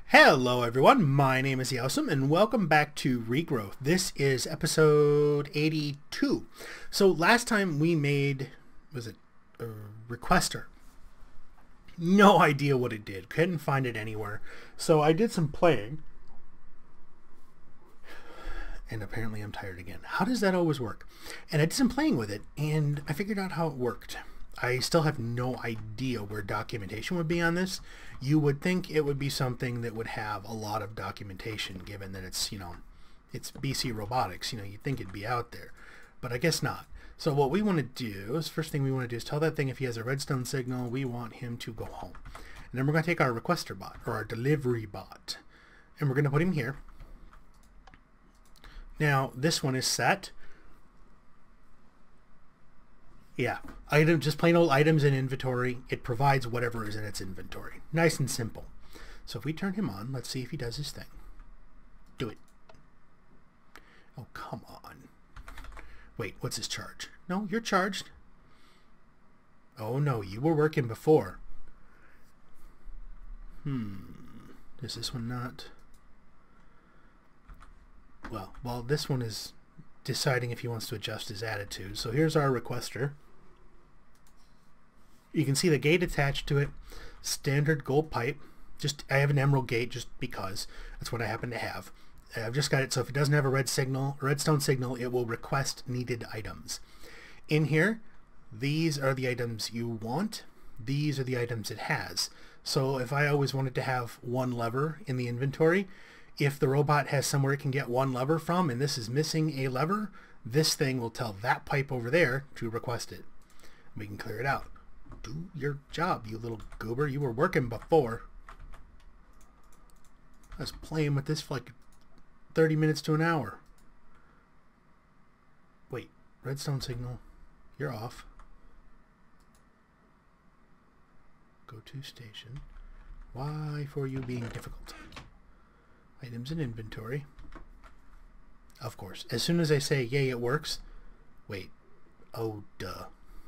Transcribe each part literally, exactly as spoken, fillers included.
Hello everyone, my name is Yawsome and welcome back to Regrowth. This is episode eighty-two. So last time we made, was it a requester? No idea what it did, couldn't find it anywhere. So I did some playing and apparently I'm tired again. How does that always work? And I did some playing with it and I figured out how it worked. I still have no idea where documentation would be on this. You would think it would be something that would have a lot of documentation, given that it's, you know, it's B C Robotics. You know, you'd think it'd be out there, but I guess not. So what we want to do is, first thing we want to do is tell that thing if he has a redstone signal, we want him to go home. And then we're going to take our requester bot, or our delivery bot, and we're going to put him here. Now, this one is set. Yeah, item, just plain old items in inventory. It provides whatever is in its inventory. Nice and simple. So if we turn him on, let's see if he does his thing. Do it. Oh, come on. Wait, what's his charge? No, you're charged. Oh no, you were working before. Hmm. Is this one not? Well, well, this one is deciding if he wants to adjust his attitude. So here's our requester. You can see the gate attached to it, standard gold pipe. Just I have an emerald gate just because that's what I happen to have. I've just got it so if it doesn't have a red signal, redstone signal, it will request needed items. In here, these are the items you want. These are the items it has. So if I always wanted to have one lever in the inventory, if the robot has somewhere it can get one lever from and this is missing a lever, this thing will tell that pipe over there to request it. We can clear it out. Do your job, you little goober. You were working before. I was playing with this for like thirty minutes to an hour. Wait, redstone signal. You're off. Go to station. Why for you being difficult? Items in inventory. Of course. As soon as I say, yay, it works. Wait. Oh, duh.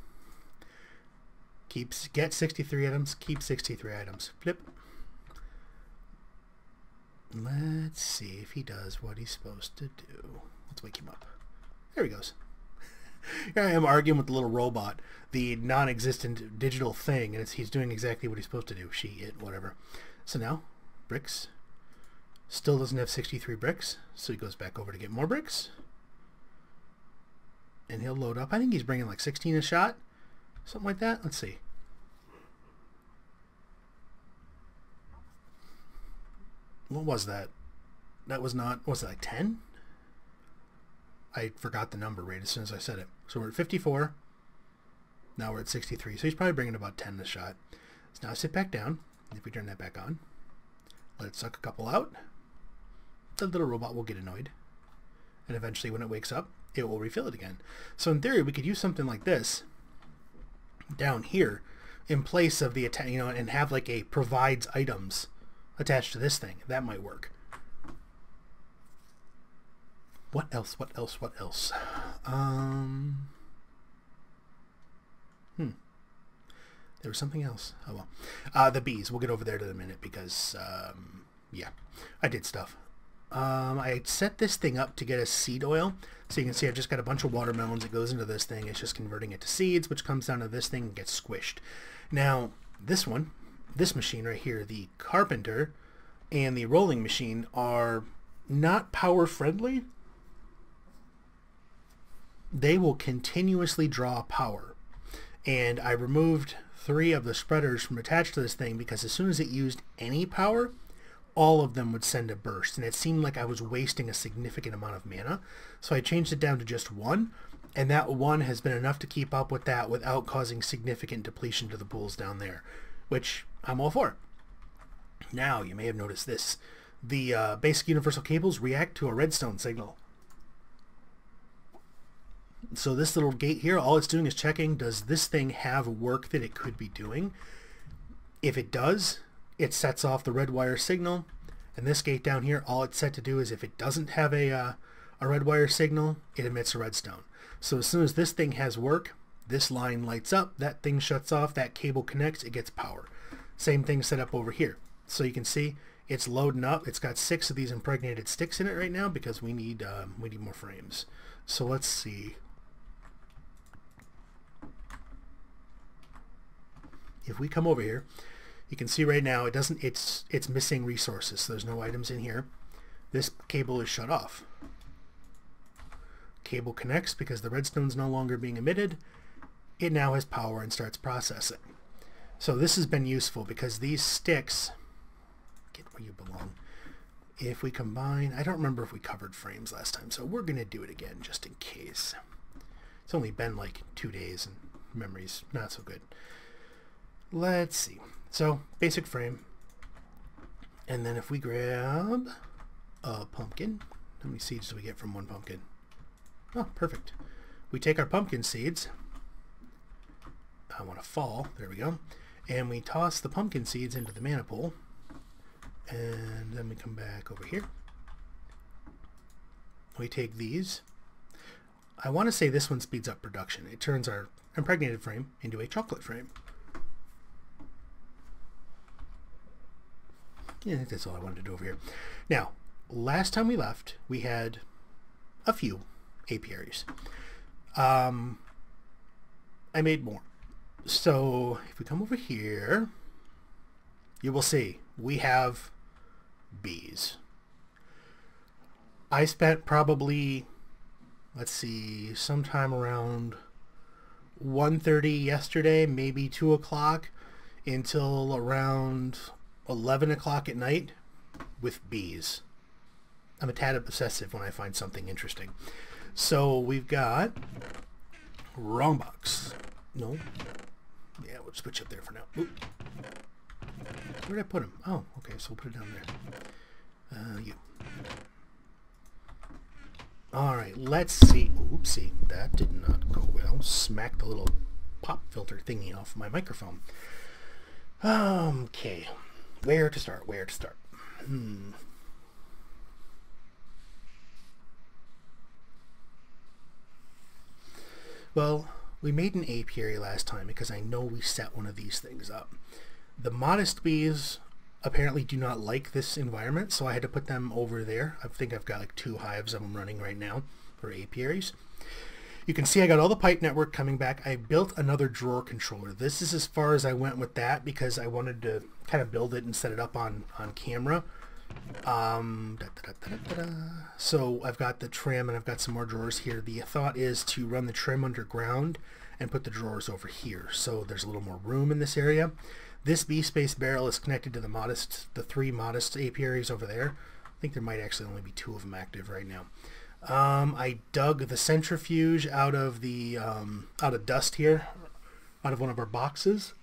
Keeps get sixty-three items. Keep sixty-three items. Flip. Let's see if he does what he's supposed to do. Let's wake him up. There he goes. Here I am arguing with the little robot, the non-existent digital thing, and it's, he's doing exactly what he's supposed to do. She, it, whatever. So now, bricks. Still doesn't have sixty-three bricks, so he goes back over to get more bricks. And he'll load up. I think he's bringing like sixteen a shot. Something like that. Let's see. What was that? That was not, was it like ten? I forgot the number right as soon as I said it. So we're at fifty-four. Now we're at sixty-three. So he's probably bringing about ten a shot. So now sit back down. If we turn that back on, let it suck a couple out. The little robot will get annoyed. And eventually when it wakes up, it will refill it again. So in theory, we could use something like this down here in place of the, you know, and have like a provides items attached to this thing. That might work. What else? What else? What else? Um, hmm. There was something else. Oh well. Uh, the bees. We'll get over there in a minute because, um, yeah, I did stuff. Um, I set this thing up to get a seed oil. So you can see I've just got a bunch of watermelons. It goes into this thing. It's just converting it to seeds, which comes down to this thing and gets squished. Now, this one, this machine right here, the Carpenter and the rolling machine are not power friendly. They will continuously draw power. And I removed three of the spreaders from attached to this thing because as soon as it used any power, all of them would send a burst, and it seemed like I was wasting a significant amount of mana. So I changed it down to just one, and that one has been enough to keep up with that without causing significant depletion to the pools down there, which I'm all for. Now, you may have noticed this. The uh, basic universal cables react to a redstone signal. So this little gate here, all it's doing is checking, does this thing have work that it could be doing? If it does, it sets off the red wire signal. And this gate down here, all it's set to do is if it doesn't have a, uh, a red wire signal, it emits a redstone. So as soon as this thing has work, this line lights up, that thing shuts off, that cable connects, it gets power. Same thing set up over here. So you can see It's loading up. It's got six of these impregnated sticks in it right now because we need um, we need more frames. So let's see. If we come over here, you can see right now it doesn't. It's it's missing resources. So there's no items in here. This cable is shut off. Cable connects because the redstone's no longer being emitted. It now has power and starts processing. So this has been useful because these sticks, get where you belong. If we combine, I don't remember if we covered frames last time, so we're going to do it again just in case. It's only been like two days and memory's not so good. Let's see. So basic frame. And then if we grab a pumpkin, how many seeds do we get from one pumpkin? Oh, perfect. We take our pumpkin seeds. I want to fall. There we go. And we toss the pumpkin seeds into the mana pool. And then we come back over here. We take these. I want to say this one speeds up production. It turns our impregnated frame into a chocolate frame. Yeah, I think that's all I wanted to do over here. Now, last time we left, we had a few apiaries. Um, I made more. So if we come over here, you will see we have bees. I spent probably, let's see, sometime around one thirty yesterday, maybe two o'clock, until around eleven o'clock at night with bees. I'm a tad obsessive when I find something interesting. So we've got wrong box. No. Yeah, we'll switch up there for now. Oop. Where did I put him? Oh, okay, so we'll put it down there. Uh, you. Alright, let's see. Oopsie, that did not go well. Smacked the little pop filter thingy off my microphone. Okay, where to start? Where to start? Hmm. Well, we made an apiary last time because I know we set one of these things up. The modest bees apparently do not like this environment, so I had to put them over there. I think I've got like two hives of them running right now for apiaries. You can see I got all the pipe network coming back. I built another drawer controller. This is as far as I went with that because I wanted to kind of build it and set it up on, on camera. Um, da, da, da, da, da, da. So I've got the trim and I've got some more drawers here. The thought is to run the trim underground and put the drawers over here, so there's a little more room in this area. This bee space barrel is connected to the modest, the three modest apiaries over there. I think there might actually only be two of them active right now. Um, I dug the centrifuge out of the um, out of dust here, out of one of our boxes.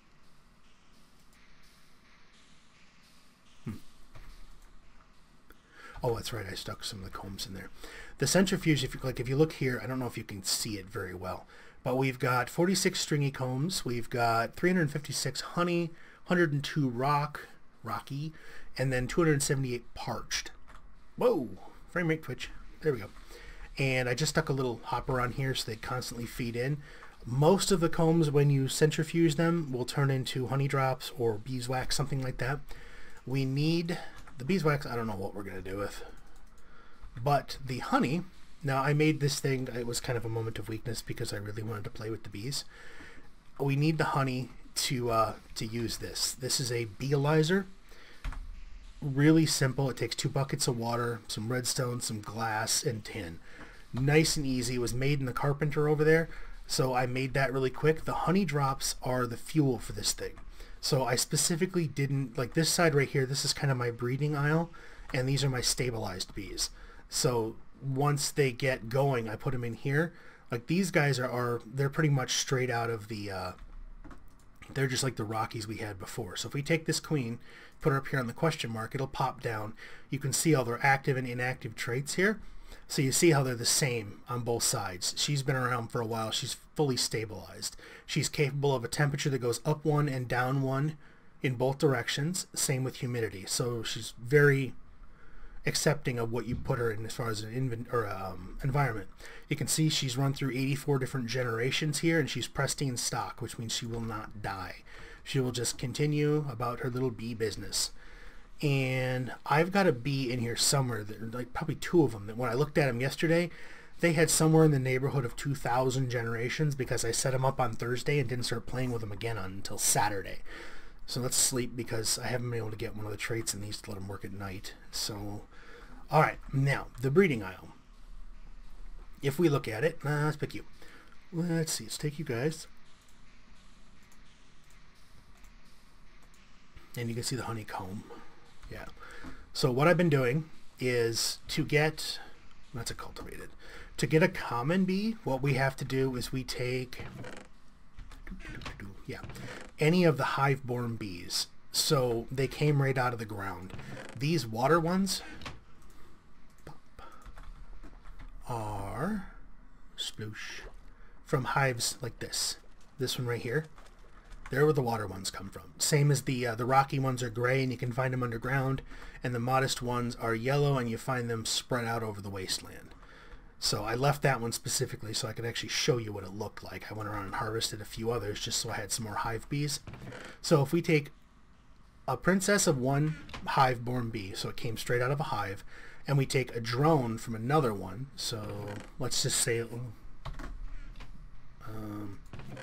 Oh, that's right. I stuck some of the combs in there. The centrifuge, if you like, if you look here, I don't know if you can see it very well, but we've got forty-six stringy combs. We've got three hundred fifty-six honey, one hundred two rock, rocky, and then two hundred seventy-eight parched. Whoa! Frame rate twitch. There we go. And I just stuck a little hopper on here so they constantly feed in. Most of the combs, when you centrifuge them, will turn into honey drops or beeswax, something like that. We need the beeswax. I don't know what we're going to do with. But the honey, now I made this thing, it was kind of a moment of weakness because I really wanted to play with the bees. We need the honey to, uh, to use this. This is a beealyzer. Really simple. It takes two buckets of water, some redstone, some glass, and tin. Nice and easy. It was made in the carpenter over there, so I made that really quick. The honey drops are the fuel for this thing. So I specifically didn't, like this side right here, this is kind of my breeding aisle, and these are my stabilized bees. So once they get going, I put them in here. Like these guys are, are they're pretty much straight out of the, uh, they're just like the Rockies we had before. So if we take this queen, put her up here on the question mark, it'll pop down. You can see all their active and inactive traits here. So you see how they're the same on both sides. She's been around for a while. She's fully stabilized. She's capable of a temperature that goes up one and down one in both directions. Same with humidity. So she's very accepting of what you put her in as far as an invent or um, environment. You can see she's run through eighty-four different generations here, and she's pristine stock, which means she will not die. She will just continue about her little bee business. And I've got a bee in here somewhere, that, like probably two of them, that when I looked at them yesterday, they had somewhere in the neighborhood of two thousand generations because I set them up on Thursday and didn't start playing with them again on, until Saturday. So let's sleep because I haven't been able to get one of the traits in these to let them work at night. So, all right, now the breeding aisle. If we look at it, uh, let's pick you. Let's see, let's take you guys. And you can see the honeycomb. Yeah. So what I've been doing is to get, that's a cultivated. To get a common bee, what we have to do is we take, yeah, any of the hive-born bees. So they came right out of the ground. These water ones are sploosh from hives like this. This one right here. There where the water ones come from. Same as the uh, the rocky ones are gray and you can find them underground, and the modest ones are yellow and you find them spread out over the wasteland. So I left that one specifically so I could actually show you what it looked like. I went around and harvested a few others just so I had some more hive bees. So if we take a princess of one hive-born bee, so it came straight out of a hive, and we take a drone from another one, so let's just say, um,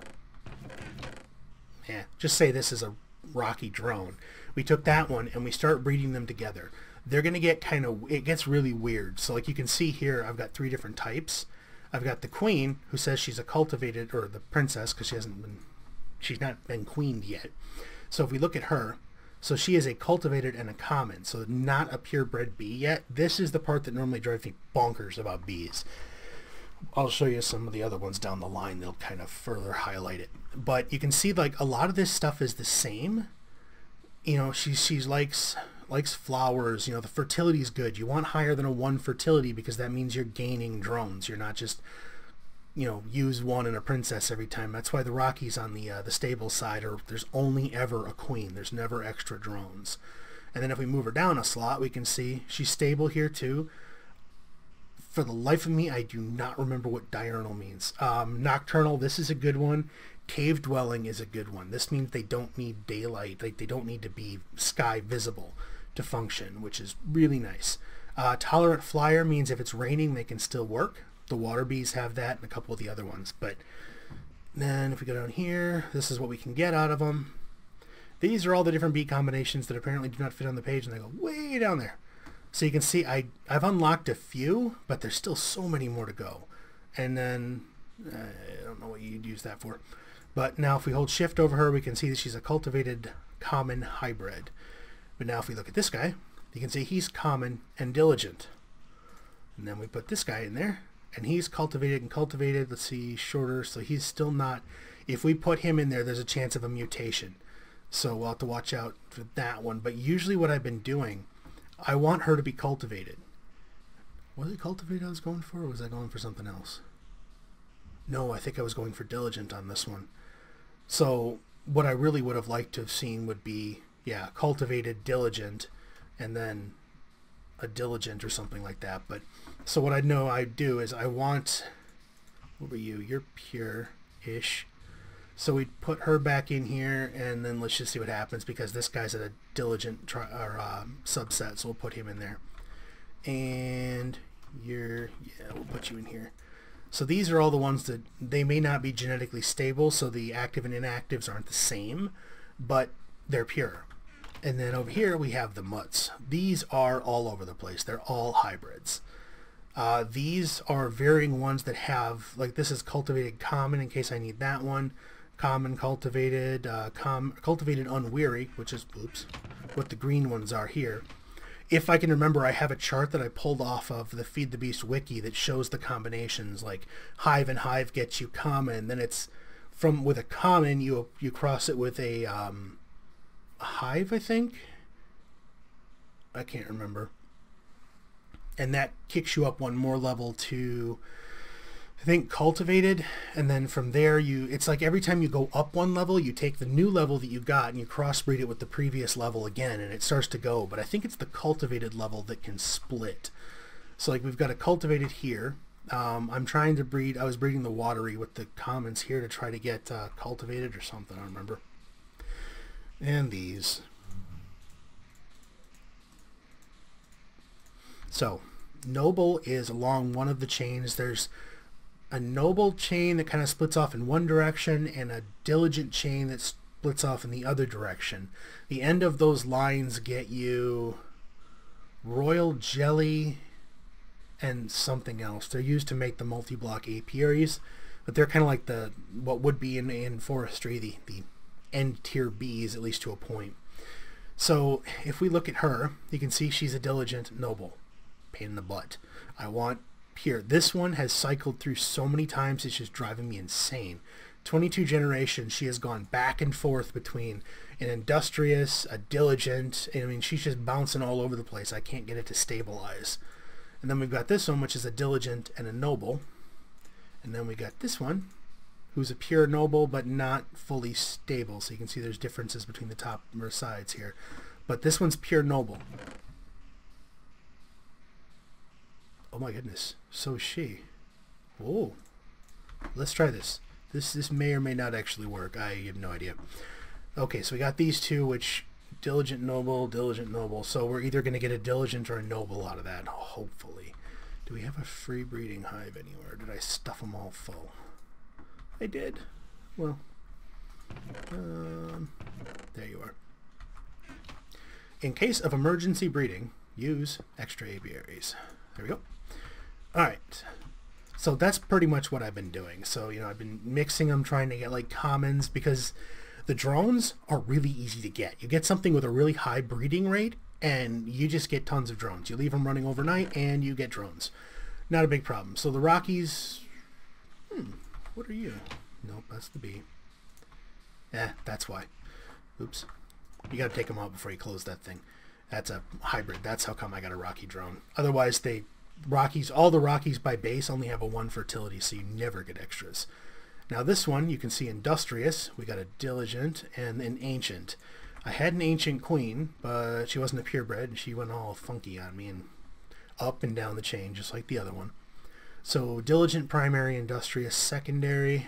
yeah, just say this is a rocky drone. We took that one and we start breeding them together. They're going to get kind of, it gets really weird. So like you can see here, I've got three different types. I've got the queen, who says she's a cultivated, or the princess, because she hasn't been, she's not been queened yet. So if we look at her, so she is a cultivated and a common, so not a purebred bee yet. This is the part that normally drives me bonkers about bees. I'll show you some of the other ones down the line. They'll kind of further highlight it. But you can see like a lot of this stuff is the same. You know, she she likes likes flowers. You know, the fertility is good. You want higher than a one fertility because that means you're gaining drones. You're not just, you know, use one and a princess every time. That's why the Rockies on the uh, the stable side are, there's only ever a queen. There's never extra drones. And then if we move her down a slot, we can see she's stable here too. For the life of me, I do not remember what diurnal means. Um, nocturnal, this is a good one. Cave dwelling is a good one. This means they don't need daylight. Like they don't need to be sky visible to function, which is really nice. Uh, tolerant flyer means if it's raining, they can still work. The water bees have that and a couple of the other ones. But then if we go down here, this is what we can get out of them. These are all the different bee combinations that apparently do not fit on the page, and they go way down there. So you can see I, I've unlocked a few, but there's still so many more to go. And then, uh, I don't know what you'd use that for. But now if we hold shift over her, we can see that she's a cultivated common hybrid. But now if we look at this guy, you can see he's common and diligent. And then we put this guy in there, and he's cultivated and cultivated. Let's see, shorter, so he's still not. If we put him in there, there's a chance of a mutation. So we'll have to watch out for that one. But usually what I've been doing, I want her to be cultivated. Was it cultivated I was going for, or was I going for something else? No, I think I was going for diligent on this one. So what I really would have liked to have seen would be, yeah, cultivated, diligent, and then a diligent or something like that. But so what I know I do is I want, what were you? You're pure-ish. So we put her back in here, and then let's just see what happens, because this guy's at a diligent tri or uh, subset, so we'll put him in there. And you're, yeah, we'll put you in here. So these are all the ones that they may not be genetically stable, so the active and inactives aren't the same, but they're pure. And then over here we have the mutts. These are all over the place. They're all hybrids. Uh, these are varying ones that have, like this is cultivated common in case I need that one. Common cultivated, uh, com cultivated unweary, which is, oops, what the green ones are here. If I can remember, I have a chart that I pulled off of the Feed the Beast wiki that shows the combinations, like hive and hive gets you common, then it's from, with a common, you you cross it with a, um, a hive, I think? I can't remember. And that kicks you up one more level to, I think, cultivated, and then from there you, it's like every time you go up one level, you take the new level that you got and you crossbreed it with the previous level again, and it starts to go. But I think it's the cultivated level that can split. So like we've got a cultivated here. Um, I'm trying to breed, I was breeding the watery with the commons here to try to get uh, cultivated or something, I don't remember. And these. So noble is along one of the chains. There's a noble chain that kind of splits off in one direction and a diligent chain that splits off in the other direction. The end of those lines get you royal jelly and something else. They're used to make the multi-block apiaries, but they're kind of like the what would be in, in forestry, the, the end tier bees, at least to a point. So if we look at her, you can see she's a diligent noble. Pain in the butt. I want here. This one has cycled through so many times, it's just driving me insane. twenty-two generations, she has gone back and forth between an industrious, a diligent. I mean, she's just bouncing all over the place. I can't get it to stabilize. And then we've got this one, which is a diligent and a noble. And then we got this one, who's a pure noble, but not fully stable. So you can see there's differences between the top or sides here. But this one's pure noble. Oh my goodness, so is she. Whoa. Let's try this. This this may or may not actually work. I have no idea. Okay, so we got these two, which diligent noble, diligent noble. So we're either going to get a diligent or a noble out of that, hopefully. Do we have a free breeding hive anywhere? Did I stuff them all full? I did. Well, um, there you are. In case of emergency breeding, use extra apiaries. There we go. All right. So that's pretty much what I've been doing. So, you know, I've been mixing them, trying to get like commons, because the drones are really easy to get. You get something with a really high breeding rate and you just get tons of drones. You leave them running overnight and you get drones. Not a big problem. So the Rockies, hmm, what are you? Nope, that's the bee. Eh, that's why. Oops. You got to take them out before you close that thing. That's a hybrid. That's how come I got a Rocky drone. Otherwise, they Rockies, all the Rockies by base only have a one fertility, so you never get extras. Now this one, you can see industrious. We got a diligent and an ancient. I had an ancient queen, but she wasn't a purebred, and she went all funky on me and up and down the chain, just like the other one. So diligent primary, industrious secondary.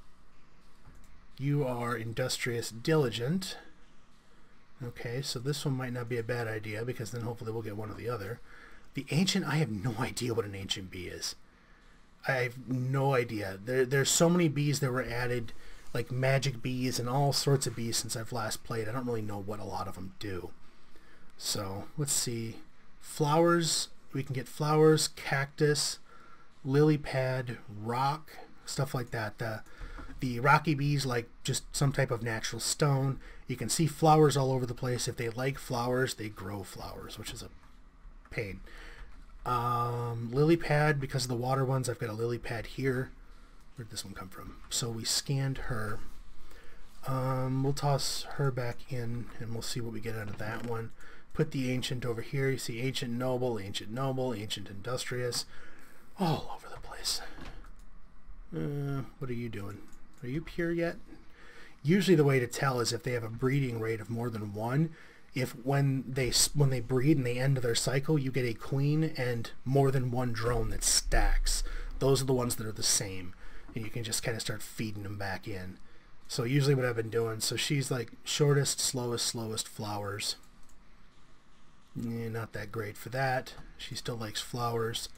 You are industrious diligent. Okay, so this one might not be a bad idea, because then hopefully we'll get one or the other. The ancient, I have no idea what an ancient bee is. I have no idea. There, there's so many bees that were added, like magic bees and all sorts of bees since I've last played. I don't really know what a lot of them do. So let's see. Flowers, we can get flowers, cactus, lily pad, rock, stuff like that. The, the rocky bees like just some type of natural stone. You can see flowers all over the place. If they like flowers, they grow flowers, which is a pain. Um, lily pad, because of the water ones, I've got a lily pad here. Where'd this one come from? So we scanned her. Um, we'll toss her back in and we'll see what we get out of that one. Put the ancient over here. You see ancient noble, ancient noble, ancient industrious, all over the place. Uh, what are you doing? Are you pure yet? Usually the way to tell is if they have a breeding rate of more than one. If when they when they breed and they end their cycle, you get a queen and more than one drone that stacks. Those are the ones that are the same, and you can just kind of start feeding them back in. So usually what I've been doing, so she's like shortest, slowest, slowest flowers. Eh, not that great for that. She still likes flowers.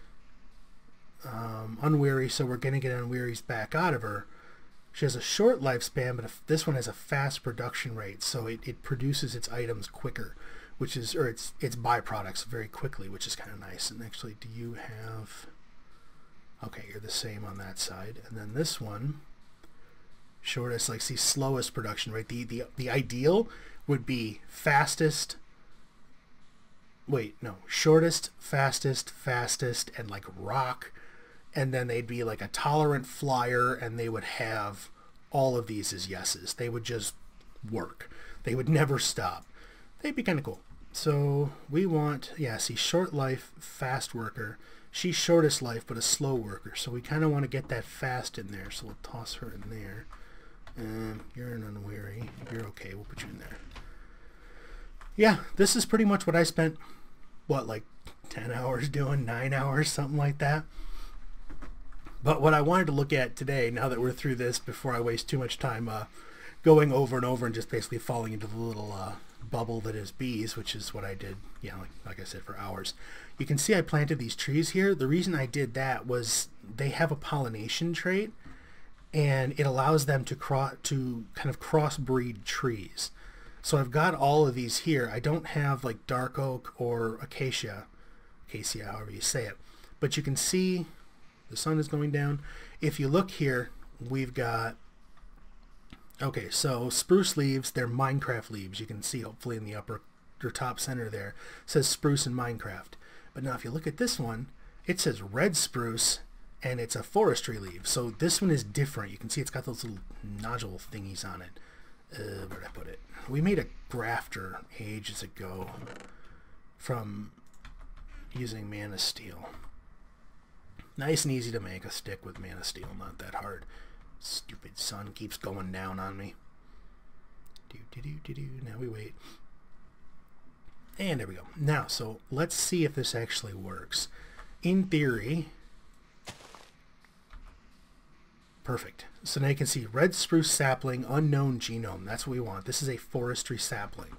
Um, unweary, so we're going to get unwearies back out of her. She has a short lifespan, but if this one has a fast production rate, so it, it produces its items quicker, which is, or its its byproducts very quickly, which is kind of nice. And actually, do you have, okay, you're the same on that side. And then this one, shortest, like see, slowest production rate. The, the, the ideal would be fastest, wait, no, shortest, fastest, fastest, and like rock. And then they'd be like a tolerant flyer, and they would have all of these as yeses. They would just work. They would never stop. They'd be kind of cool. So we want, yeah, see, short life, fast worker. She's shortest life, but a slow worker. So we kind of want to get that fast in there. So we'll toss her in there. And you're an unweary. You're okay. We'll put you in there. Yeah, this is pretty much what I spent, what, like ten hours doing, nine hours, something like that. But what I wanted to look at today, now that we're through this, before I waste too much time uh, going over and over and just basically falling into the little uh, bubble that is bees, which is what I did, you know, like, like I said, for hours. You can see I planted these trees here. The reason I did that was they have a pollination trait, and it allows them to cross to kind of crossbreed trees. So I've got all of these here. I don't have like dark oak or acacia, acacia, however you say it, but you can see the sun is going down. If you look here, we've got, okay, so spruce leaves, they're Minecraft leaves. You can see hopefully in the upper or top center there, it says spruce in Minecraft. But now if you look at this one, it says red spruce, and it's a forestry leaf. So this one is different. You can see it's got those little nodule thingies on it. Uh, where did I put it? We made a grafter ages ago from using Mana Steel. Nice and easy to make a stick with Mana Steel, not that hard. Stupid sun keeps going down on me. Do do do do do. Now we wait. And there we go. Now, so let's see if this actually works. In theory, perfect. So now you can see red spruce sapling, unknown genome. That's what we want. This is a forestry sapling.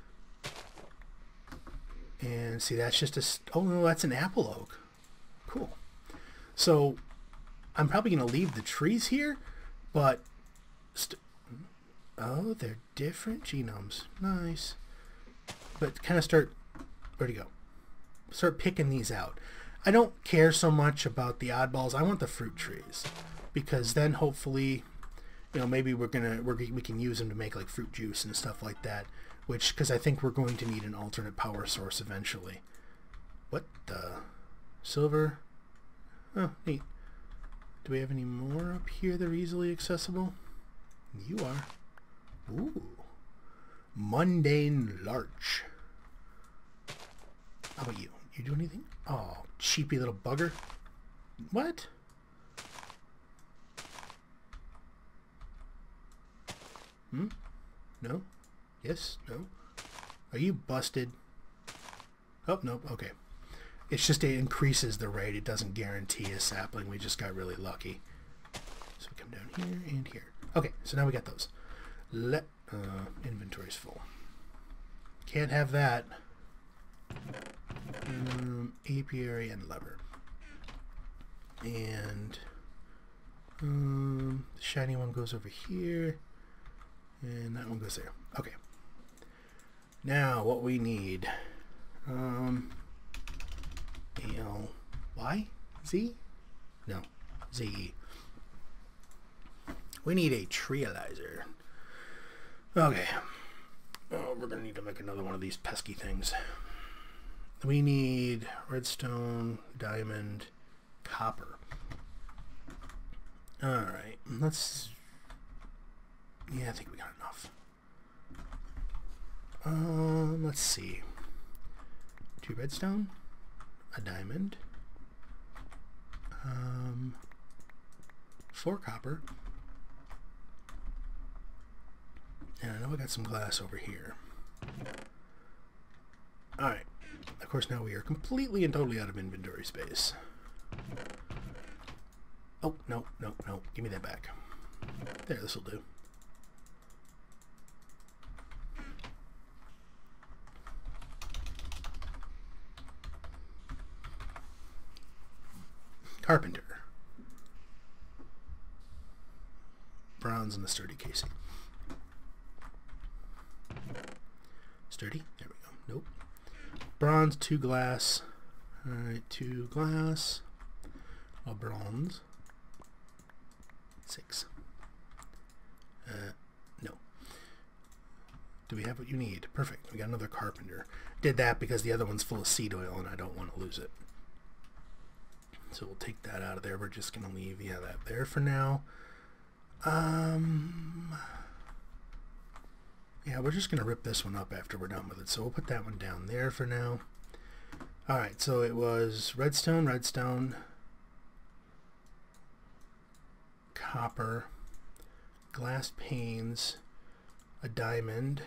And see, that's just a, oh no, that's an apple oak. Cool. So I'm probably going to leave the trees here, but st oh, they're different genomes. Nice. But kind of start, where'd he go? Start picking these out. I don't care so much about the oddballs. I want the fruit trees, because then hopefully, you know, maybe we're gonna we're, we can use them to make like fruit juice and stuff like that. Which, because I think we're going to need an alternate power source eventually. What the silver? Oh, neat. Do we have any more up here that are easily accessible? You are. Ooh. Mundane larch. How about you? You do anything? Oh, cheapy little bugger. What? Hmm? No? Yes? No? Are you busted? Oh, no. Okay. It's just it increases the rate. It doesn't guarantee a sapling. We just got really lucky. So we come down here and here. Okay, so now we got those. Let uh, inventory's full. Can't have that. Um, apiary and lever. And um, the shiny one goes over here. And that one goes there. Okay. Now what we need. Um, A L Y? Z? No. Z. We need a treealizer. Okay. Oh, we're going to need to make another one of these pesky things. We need redstone, diamond, copper. Alright. Let's... Yeah, I think we got enough. Um, let's see. Two redstone, a diamond, um, four copper, and I know we got some glass over here. Alright, of course now we are completely and totally out of inventory space. Oh, no, no, no, give me that back. There, this'll do. Carpenter. Bronze and a sturdy casing. Sturdy? There we go. Nope. Bronze, two glass. Alright, two glass. A bronze. Six. Uh, no. Do we have what you need? Perfect. We got another carpenter. Did that because the other one's full of seed oil and I don't want to lose it. So we'll take that out of there. We're just going to leave yeah, that there for now. Um, yeah, we're just going to rip this one up after we're done with it. So we'll put that one down there for now. Alright, so it was redstone, redstone, copper, glass panes, a diamond,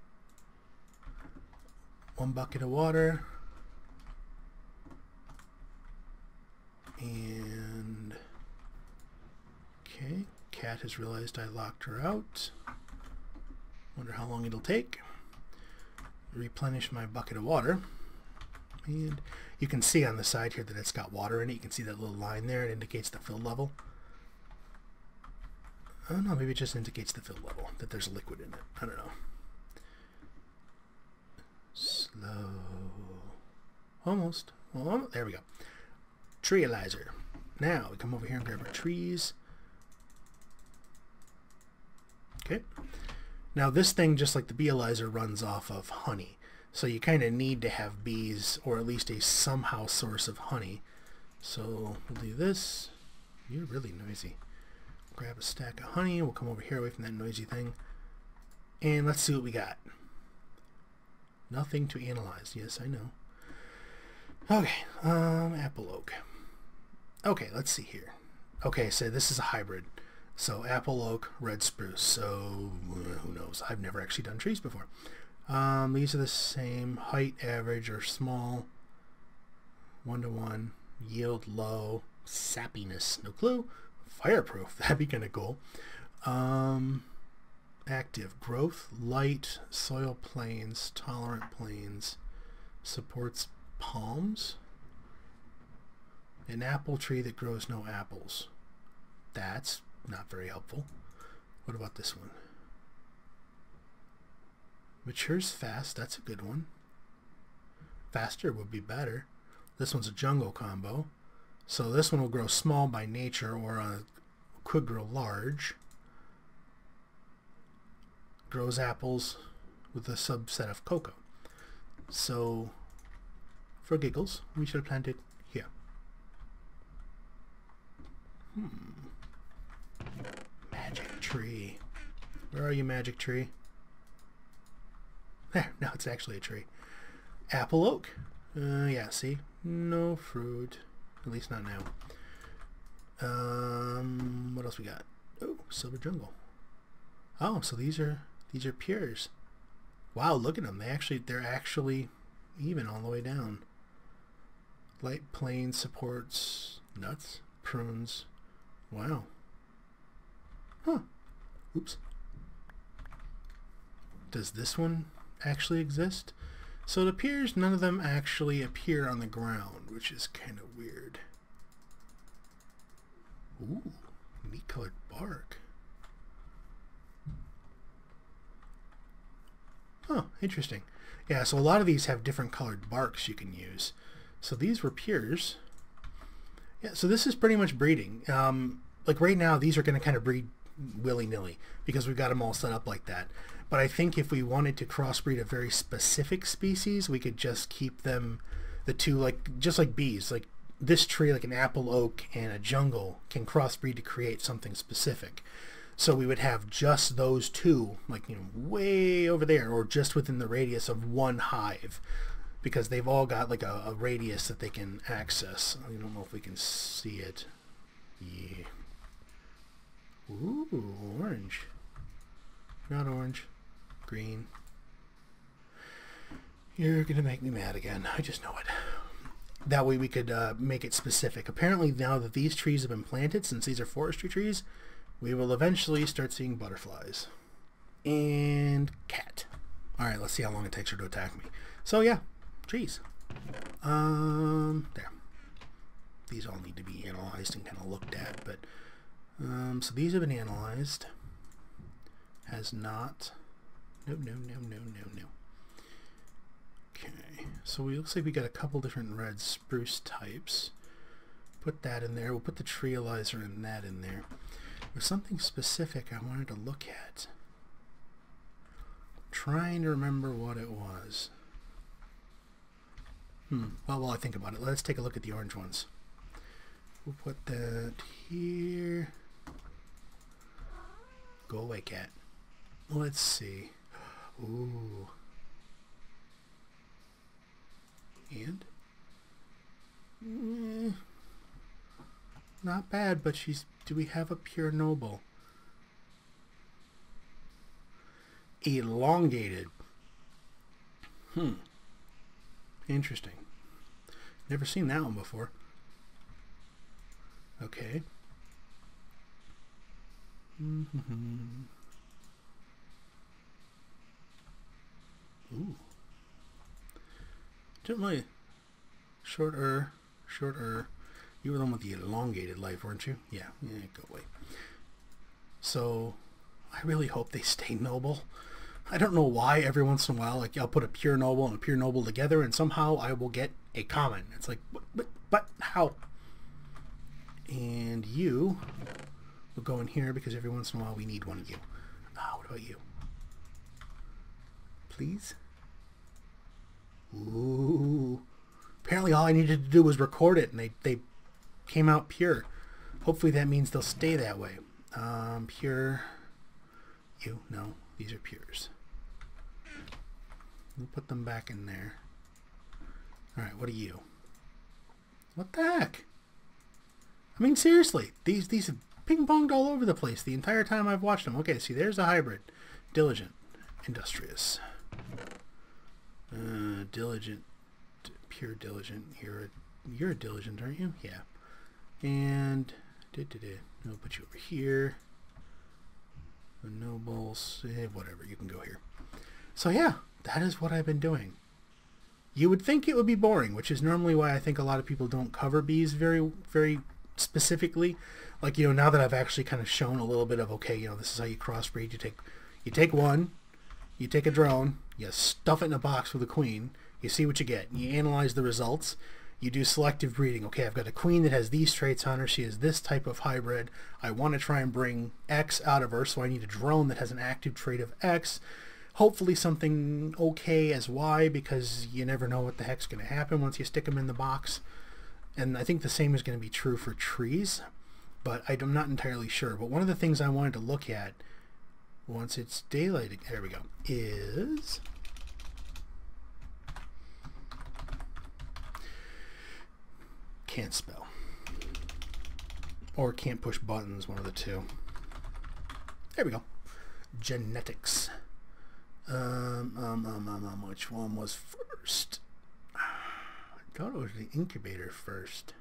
one bucket of water, and okay, Cat has realized I locked her out. Wonder how long it'll take. replenish my bucket of water. And you can see on the side here that it's got water in it. You can see that little line there. It indicates the fill level. Oh no, maybe it just indicates the fill level, that there's liquid in it. I don't know. Slow. Almost. Well, there we go. Treealyzer. Now we come over here and grab our trees. Okay. Now this thing, just like the beealyzer, runs off of honey. So you kind of need to have bees, or at least a somehow source of honey. So we'll do this. You're really noisy. Grab a stack of honey. We'll come over here away from that noisy thing. And let's see what we got. Nothing to analyze. Yes, I know. Okay, um, apple oak. Okay, let's see here. Okay, so this is a hybrid. So apple oak, red spruce. So who knows? I've never actually done trees before. Um, these are the same height, average, or small. One to one. Yield low. Sappiness, no clue. Fireproof, that'd be kind of cool. Um, active growth, light, soil plains, tolerant plains, supports palms. An apple tree that grows no apples. That's not very helpful. What about this one? Matures fast, that's a good one. Faster would be better. This one's a jungle combo. So this one will grow small by nature, or uh, could grow large. Grows apples with a subset of cocoa. So for giggles, we should have planted here. Hmm. Magic tree. Where are you, magic tree? There, now it's actually a tree. Apple oak. Uh, yeah, see? No fruit. At least not now. Um, what else we got? Oh, silver jungle. Oh, so these are these are pures. Wow, look at them. They actually they're actually even all the way down. Light plain supports nuts, prunes. Wow. Huh. Oops. Does this one actually exist? So it appears none of them actually appear on the ground, which is kind of weird. Ooh, neat colored bark. Oh, interesting. Yeah, so a lot of these have different colored barks you can use. So these were pures. Yeah, so this is pretty much breeding. Um, like right now, these are going to kind of breed willy-nilly because we've got them all set up like that. But I think if we wanted to crossbreed a very specific species, we could just keep them, the two, like just like bees. Like this tree, like an apple oak and a jungle, can crossbreed to create something specific. So we would have just those two, like, you know, way over there, or just within the radius of one hive, because they've all got like a, a radius that they can access. I don't know if we can see it. Yeah. Ooh, orange. Not orange. Green. You're gonna make me mad again. I just know it. That way we could uh, make it specific. Apparently now that these trees have been planted, since these are forestry trees, we will eventually start seeing butterflies. And cat. Alright, let's see how long it takes her to attack me. So yeah, trees. Um, there. These all need to be analyzed and kind of looked at, but um, so these have been analyzed. Has not. No, no, no, no, no, no. Okay, so it looks like we got a couple different red spruce types. Put that in there. We'll put the treealyzer and that in there. There's something specific I wanted to look at. Trying to remember what it was. Hmm. Well, while I think about it, let's take a look at the orange ones. We'll put that here. Go away, cat. Let's see. Ooh. And? Eh, not bad, but she's... Do we have a pure noble? Elongated. Hmm. Interesting. Never seen that one before. Okay. Mm-hmm. Ooh. Gently. Shorter. Shorter. You were the one with the elongated life, weren't you? Yeah. Yeah, go away. So, I really hope they stay noble. I don't know why every once in a while, like, I'll put a pure noble and a pure noble together, and somehow I will get a common. It's like, but, but, but how? And you will go in here because every once in a while we need one of you. Ah, what about you? Please? Ooh. Apparently all I needed to do was record it, and they, they came out pure. Hopefully that means they'll stay that way. Um, pure. You? No. These are pures. We'll put them back in there. Alright, what are you? What the heck? I mean, seriously. These, these have ping-ponged all over the place the entire time I've watched them. Okay, see, there's a hybrid. Diligent. Industrious. Uh, diligent. Pure diligent. You're a, you're a diligent, aren't you? Yeah. And da, da, da. I'll put you over here. The nobles, eh, whatever. You can go here. So yeah, that is what I've been doing. You would think it would be boring, which is normally why I think a lot of people don't cover bees very, very specifically. Like, you know, now that I've actually kind of shown a little bit of, okay, you know, this is how you crossbreed. You take, you take one, you take a drone, you stuff it in a box with a queen. You see what you get. You analyze the results. You do selective breeding. Okay, I've got a queen that has these traits on her. She is this type of hybrid. I want to try and bring X out of her, so I need a drone that has an active trait of X. Hopefully something okay as Y, because you never know what the heck's going to happen once you stick them in the box. And I think the same is going to be true for trees, but I'm not entirely sure. But one of the things I wanted to look at once it's daylight, there we go, is... can't spell. Or can't push buttons, one of the two. There we go. Genetics. Um, um, um, um, um, which one was first? I thought it was the incubator first.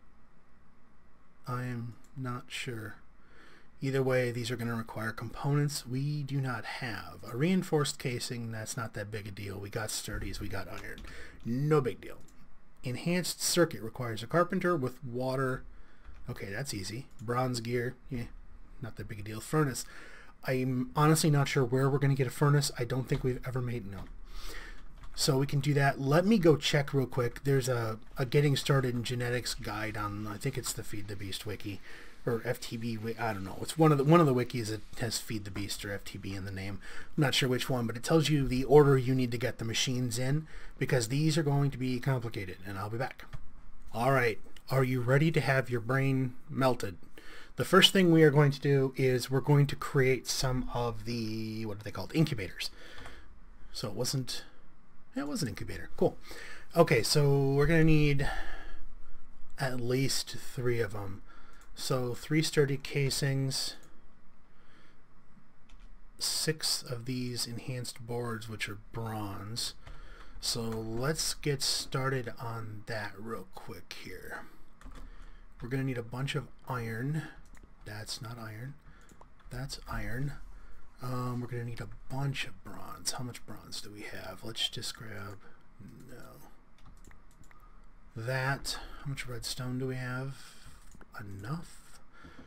I am not sure. Either way, these are going to require components we do not have. A reinforced casing, that's not that big a deal. We got sturdies, we got iron. No big deal. Enhanced circuit requires a carpenter with water. Okay, that's easy. Bronze gear, yeah, not that big a deal. Furnace. I'm honestly not sure where we're going to get a furnace. I don't think we've ever made, no. So we can do that. Let me go check real quick. There's a, a getting started in genetics guide on, I think it's the Feed the Beast wiki. Or F T B, I don't know. It's one of the one of the wikis that has Feed the Beast or F T B in the name. I'm not sure which one, but it tells you the order you need to get the machines in, because these are going to be complicated, and I'll be back. All right, are you ready to have your brain melted? The first thing we are going to do is we're going to create some of the, what are they called, incubators. So it wasn't, yeah, it was an incubator. Cool. Okay, so we're going to need at least three of them. So three sturdy casings, six of these enhanced boards, which are bronze. So let's get started on that real quick here. We're going to need a bunch of iron. That's not iron. That's iron. Um, we're going to need a bunch of bronze. How much bronze do we have? Let's just grab, no. That. How much redstone do we have? Enough.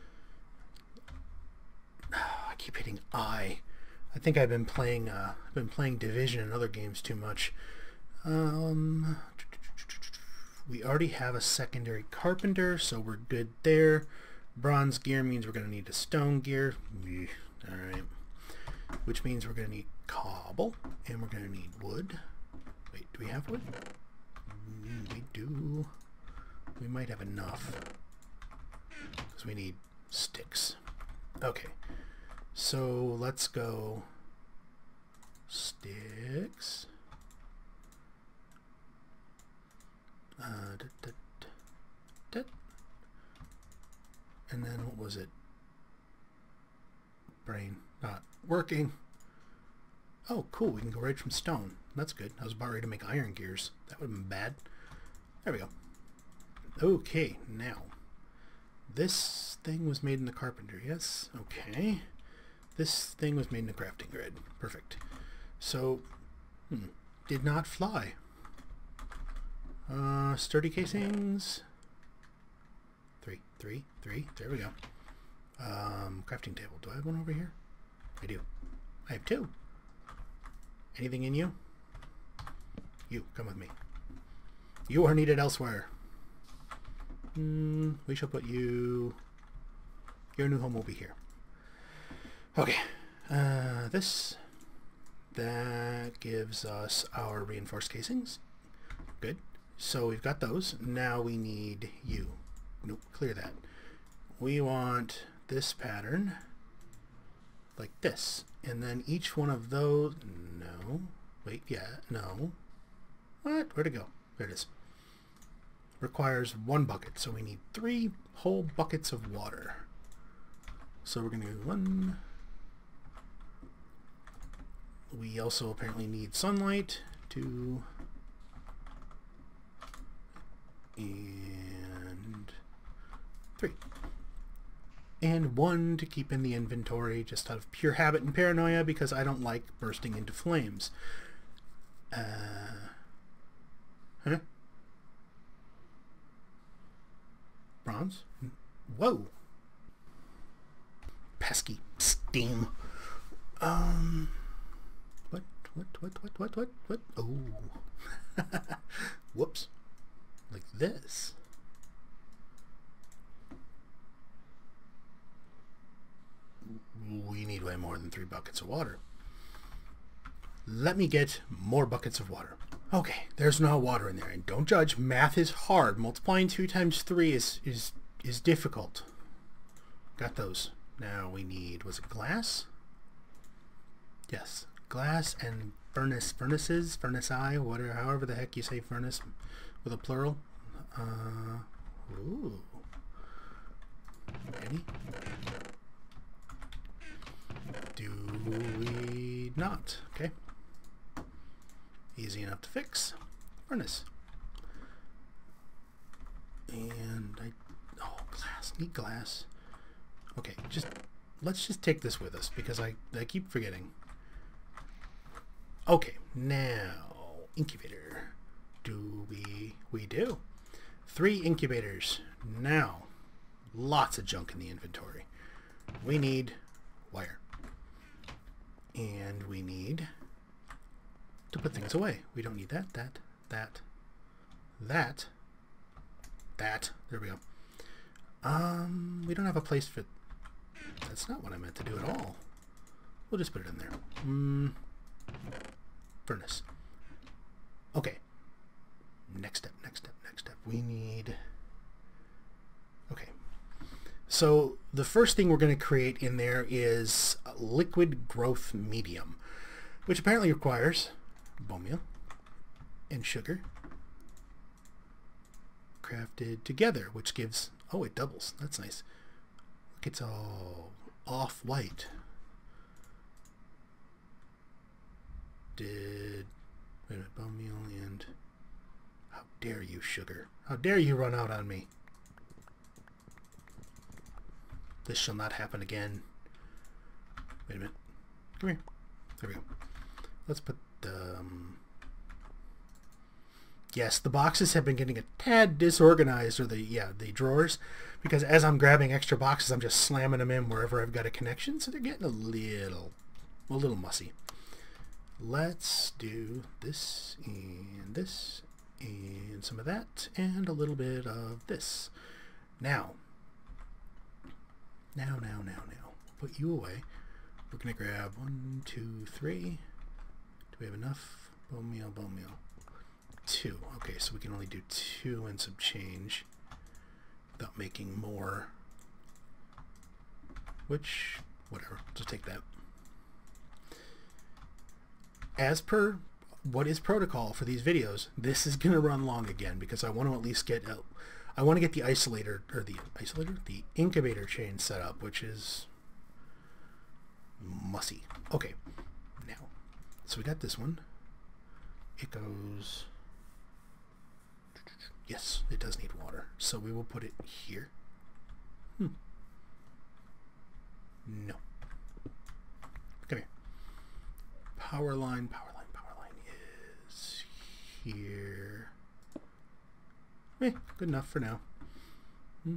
I keep hitting I. I think I've been playing uh, I've been playing Division and other games too much. Um, we already have a secondary carpenter, so we're good there. Bronze gear means we're going to need a stone gear. Alright. Which means we're going to need cobble, and we're going to need wood. Wait, do we have wood? Mm, we do. We might have enough, because we need sticks. Okay, so let's go sticks. Uh, da, da, da, da. And then what was it? Brain not working. Oh, cool, we can go right from stone. That's good. I was about ready to make iron gears. That would have been bad. There we go. Okay, now. This thing was made in the carpenter, yes? Okay. This thing was made in the crafting grid. Perfect. So, hmm, did not fly. Uh, sturdy casings. Three, three, three. There we go. Um, crafting table. Do I have one over here? I do. I have two. Anything in you? You, come with me. You are needed elsewhere. Mm, we shall put you... Your new home will be here. Okay. Uh, this... That gives us our reinforced casings. Good. So we've got those. Now we need you. Nope, clear that. We want this pattern like this. And then each one of those... No. Wait, yeah, no. What? Where'd it go? There it is. Requires one bucket, so we need three whole buckets of water. So we're going to do one. We also apparently need sunlight, two, and three. And one to keep in the inventory just out of pure habit and paranoia because I don't like bursting into flames. Uh, huh? Bronze? Whoa! Pesky steam. Um, what, what, what, what, what, what, what? Oh. Whoops. Like this. We need way more than three buckets of water. Let me get more buckets of water. Okay, there's no water in there. And don't judge, math is hard. Multiplying two times three is, is, is difficult. Got those. Now we need, was it glass? Yes, glass and furnace, furnaces, furnace eye, whatever, however the heck you say furnace with a plural. Uh, ooh. Ready? Do we not? Okay. Easy enough to fix. Furnace. And I, oh, glass, need glass. Okay, just, let's just take this with us because I, I keep forgetting. Okay, now, incubator. Do we, we do. Three incubators. Now, lots of junk in the inventory. We need wire. And we need to put things away. We don't need that, that, that, that, that. There we go. Um, we don't have a place for... That's not what I meant to do at all. We'll just put it in there. Mm, furnace. Okay. Next step, next step, next step. We need... Okay. So the first thing we're going to create in there is a liquid growth medium, which apparently requires bone meal and sugar crafted together, which gives... Oh, it doubles. That's nice. Look, it's all off-white. Did... Wait a minute, bone meal and... How dare you, sugar? How dare you run out on me? This shall not happen again. Wait a minute. Come here. There we go. Let's put the... Um... Yes, the boxes have been getting a tad disorganized, or the, yeah, the drawers, because as I'm grabbing extra boxes, I'm just slamming them in wherever I've got a connection, so they're getting a little, a little mussy. Let's do this, and this, and some of that, and a little bit of this. Now, now, now, now, now, put you away. We're going to grab one, two, three. Do we have enough? Bone meal, bone meal. Two. Okay, so we can only do two and some change without making more. Which, whatever, just take that. As per what is protocol for these videos, this is going to run long again because I want to at least get out. I want to get the isolator, or the isolator, the incubator chain set up, which is mussy. Okay, now, so we got this one. It goes... Yes, it does need water, so we will put it here. Hmm. No. Come here. Power line, power line, power line is here. Eh, good enough for now. Hmm.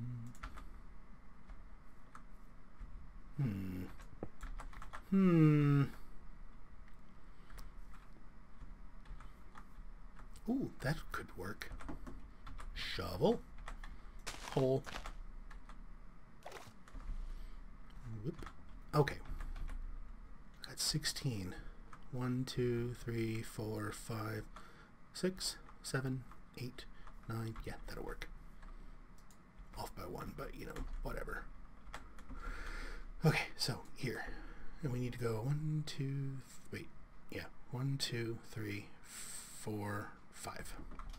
Hmm. Ooh, that could work. Shovel. Hole. Whoop. Okay. Got sixteen. One, two, three, four, five, six, seven, eight, nine. Yeah, that'll work. Off by one, but you know, whatever. Okay, so here. And we need to go one, two, wait. Yeah, one, two, three, four, five.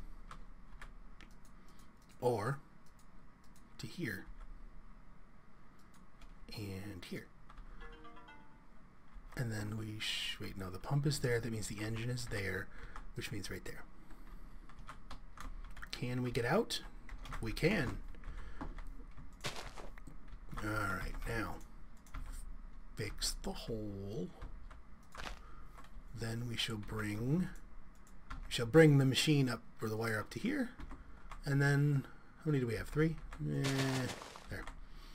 Or to here. And here. And then we sh wait, no, the pump is there. That means the engine is there, which means right there. Can we get out? We can. Alright, now fix the hole. Then we shall bring we shall bring the machine up, or the wire up to here. And then how many do we have? Three? Eh, there.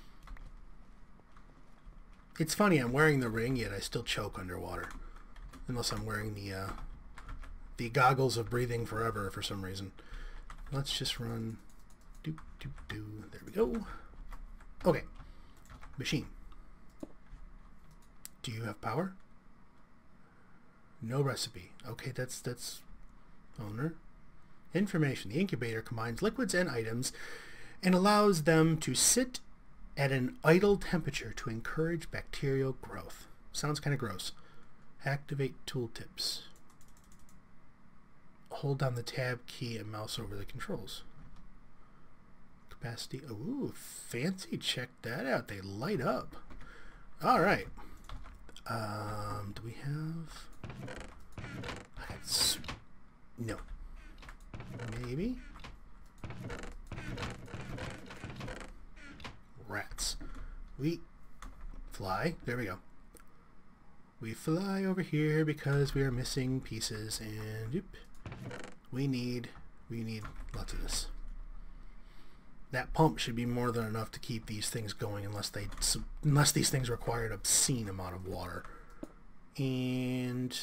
It's funny, I'm wearing the ring, yet I still choke underwater. Unless I'm wearing the uh, the goggles of breathing forever for some reason. Let's just run. Doop, doop, doo. There we go. Okay. Machine. Do you have power? No recipe. Okay, that's that's owner. Information. The incubator combines liquids and items and allows them to sit at an idle temperature to encourage bacterial growth. Sounds kind of gross. Activate tooltips. Hold down the tab key and mouse over the controls. Capacity. Ooh, fancy. Check that out. They light up. All right. Um, do we have... I got s no. Maybe? Rats. We fly. There we go. We fly over here because we are missing pieces, and yep, we need we need lots of this. That pump should be more than enough to keep these things going, unless they unless these things require an obscene amount of water. And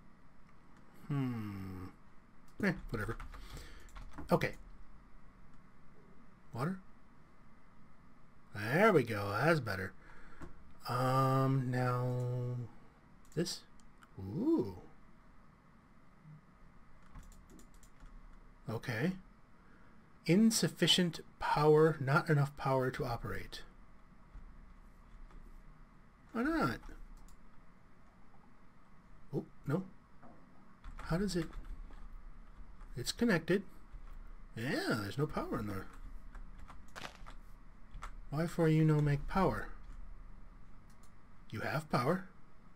hmm, eh, whatever. Okay. Water. There we go. That's better. Um, now this. Ooh. Okay. Insufficient power, not enough power to operate. Why not? Oh, no. How does it... It's connected. Yeah, there's no power in there. Why for you no make power? You have power.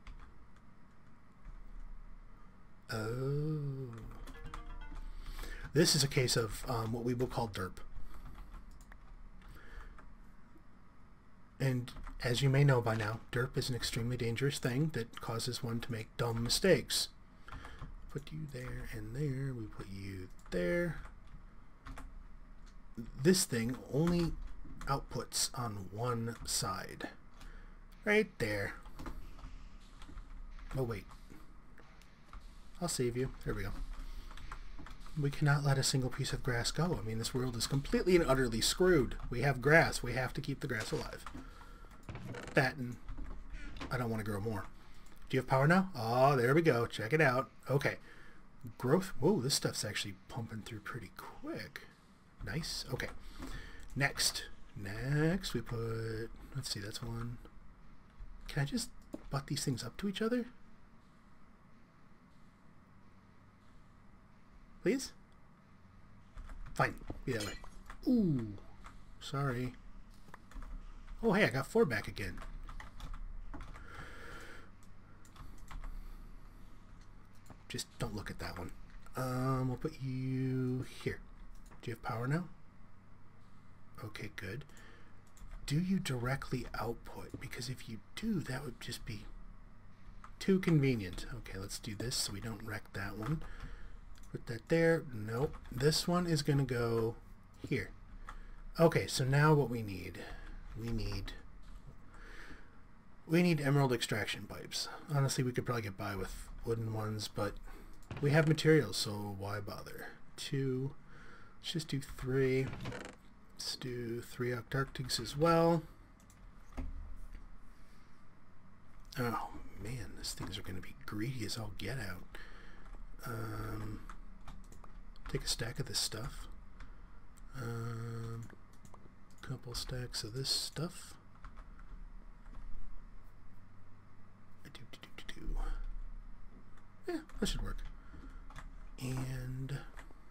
Oh. This is a case of um, what we will call derp. And as you may know by now, derp is an extremely dangerous thing that causes one to make dumb mistakes. Put you there and there. We put you there. This thing only outputs on one side. Right there. Oh, wait. I'll save you. There we go. We cannot let a single piece of grass go. I mean, this world is completely and utterly screwed. We have grass. We have to keep the grass alive. That and I don't want to grow more. Do you have power now? Oh, there we go. Check it out. Okay. Growth. Whoa, this stuff's actually pumping through pretty quick. Nice. Okay. Next. Next, we put... Let's see, that's one. Can I just butt these things up to each other? Please? Fine. Be that way. Ooh. Sorry. Oh, hey, I got four back again. Just don't look at that one. Um, we'll put you here. Do you have power now? Okay, good. Do you directly output? Because if you do, that would just be too convenient. Okay, let's do this so we don't wreck that one. Put that there. Nope. This one is going to go here. Okay, so now what we need, we need, we need emerald extraction pipes. Honestly, we could probably get by with wooden ones, but we have materials, so why bother? Two. Let's just do three. Let's do three Octarctics as well. Oh man, these things are going to be greedy as all get out. Um, take a stack of this stuff. Um, couple stacks of this stuff. Do, do, do, do, do. Yeah, that should work. And